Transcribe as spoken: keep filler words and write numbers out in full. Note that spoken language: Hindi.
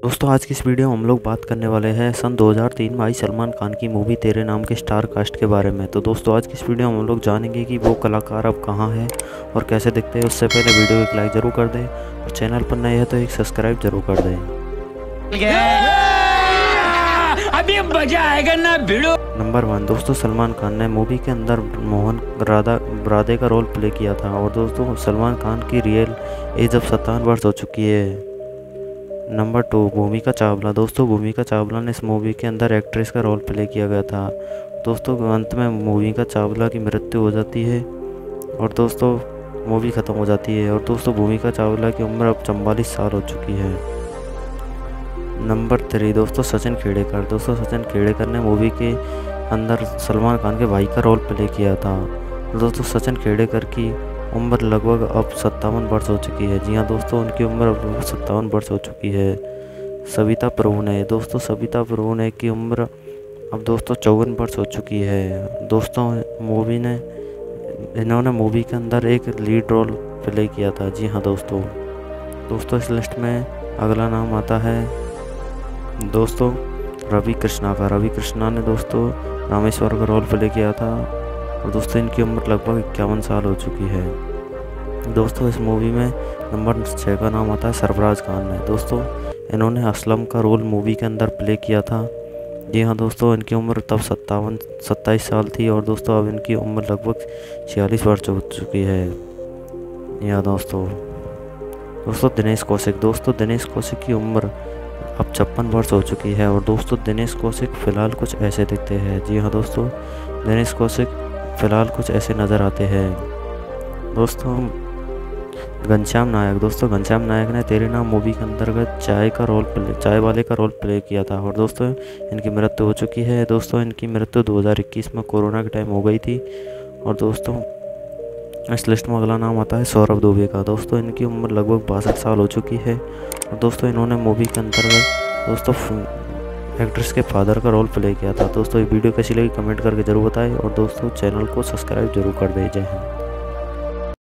दोस्तों आज की इस वीडियो में हम लोग बात करने वाले हैं सन दो हज़ार तीन में आई सलमान खान की मूवी तेरे नाम के स्टार कास्ट के बारे में। तो दोस्तों आज की इस वीडियो में हम लोग जानेंगे कि वो कलाकार अब कहाँ है और कैसे दिखते हैं। उससे पहले वीडियो को एक लाइक ज़रूर कर दें और चैनल पर नए हैं तो एक सब्सक्राइब जरूर कर दें। अभी मजा आएगा ना भिड़ो। नंबर वन दोस्तों, सलमान खान ने मूवी के अंदर मोहन राधा राधे का रोल प्ले किया था और दोस्तों सलमान खान की रियल एज अब सत्तावन वर्ष हो चुकी है। नंबर टू, भूमिका चावला। दोस्तों भूमिका चावला ने इस मूवी के अंदर एक्ट्रेस का रोल प्ले किया गया था। दोस्तों अंत में भूमिका चावला की मृत्यु हो जाती है और दोस्तों मूवी ख़त्म हो जाती है और दोस्तों भूमिका चावला की उम्र अब चौवालीस साल हो चुकी है। नंबर थ्री दोस्तों, सचिन खेड़ेकर। दोस्तों सचिन खेड़ेकर ने मूवी के अंदर सलमान खान के भाई का रोल प्ले किया था। दोस्तों सचिन खेड़ेकर की उम्र लगभग अब सत्तावन वर्ष हो चुकी है। जी हाँ दोस्तों, उनकी उम्र अब लगभग सत्तावन वर्ष हो चुकी है। सविता प्रभु ने। दोस्तों सविता प्रभु ने की उम्र अब दोस्तों चौवन वर्ष हो चुकी है। दोस्तों मूवी ने इन्होंने मूवी के अंदर एक लीड रोल प्ले किया था। जी हाँ दोस्तों दोस्तों इस लिस्ट में अगला नाम आता है दोस्तों रवि कृष्णा का। रवि कृष्णा ने दोस्तों रामेश्वर का रोल प्ले किया था और दोस्तों इनकी उम्र लगभग इक्यावन साल हो चुकी है। दोस्तों इस मूवी में नंबर छः का नाम आता है सरफराज खान ने। दोस्तों इन्होंने असलम का रोल मूवी के अंदर प्ले किया था। जी हाँ दोस्तों, इनकी उम्र तब सत्तावन सत्ताईस साल थी और दोस्तों अब इनकी उम्र लगभग छियालीस वर्ष हो चुकी है। जी हाँ दोस्तों दोस्तों दिनेश कौशिक। दोस्तों दिनेश कौशिक की उम्र अब छप्पन वर्ष हो चुकी है और दोस्तों दिनेश कौशिक फ़िलहाल कुछ ऐसे दिखते हैं। जी हाँ दोस्तों, दिनेश कौशिक फ़िलहाल कुछ ऐसे नज़र आते हैं। दोस्तों घनश्याम नायक। दोस्तों घनश्याम नायक ने तेरे नाम मूवी के अंतर्गत चाय का रोल प्ले चाय वाले का रोल प्ले किया था और दोस्तों इनकी मृत्यु हो चुकी है। दोस्तों इनकी मृत्यु दो हज़ार इक्कीस में कोरोना के टाइम हो गई थी। और दोस्तों इस लिस्ट में अगला नाम आता है सौरभ दुबे का। दोस्तों इनकी उम्र लगभग बासठ साल हो चुकी है और दोस्तों इन्होंने मूवी के अंतर्गत दोस्तों एक्ट्रेस के फादर का रोल प्ले किया था। दोस्तों ये वीडियो कैसी लगी कमेंट करके ज़रूर बताएं और दोस्तों चैनल को सब्सक्राइब जरूर कर दें। जय हिंद।